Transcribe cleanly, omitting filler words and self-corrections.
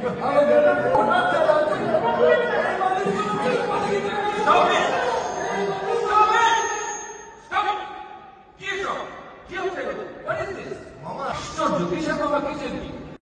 Stop it! Stop it! Stop it! কি এসব? কি হচ্ছে এগুলো? What is this? মামা আশ্চর্য কিসের বাবা কিসের কি?